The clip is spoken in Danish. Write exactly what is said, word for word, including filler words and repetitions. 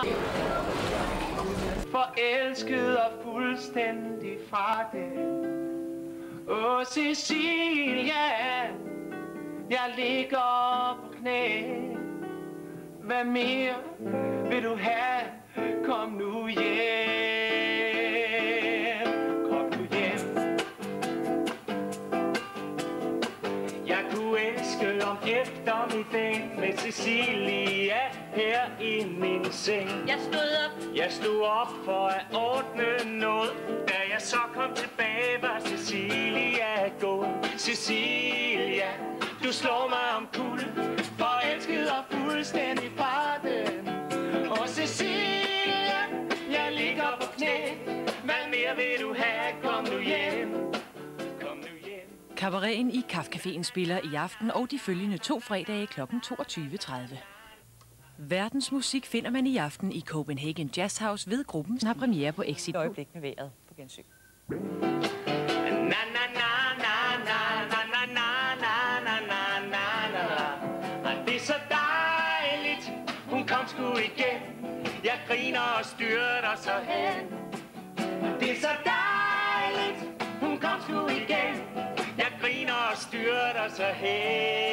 Forelsket og fuldstændig fra det. Åh, Cecilia, jeg ligger på knæ. Hvad mere vil du have? Kom nu hjem. Kom nu hjem. Jeg kunne elske om eftermiddagen med Cecilia her i min seng. Jeg stod op. Jeg stod op for at ordne noget. Da jeg så kom tilbage, var Cecilia gået. Cecilia, du slår mig om kul. Forelsket og fuldstændig fra den. Og Cecilia, jeg ligger på knæ. Hvad mere vil du have? Kom nu hjem. Kom nu hjem. Kabareten i Kafcaféen spiller i aften og de følgende to fredage klokken toogtyve tredive. Verdens musik finder man i aften i Copenhagen Jazz House ved gruppen, som har premiere på Exit. Et øjeblik med vejret på gensyn. Na na na na na na na na na na na na. Det er så dejligt, hun kom sgu igen. Jeg griner og styrter så hen. Det er så dejligt, hun kom sgu igen. Jeg griner og styrter så hen.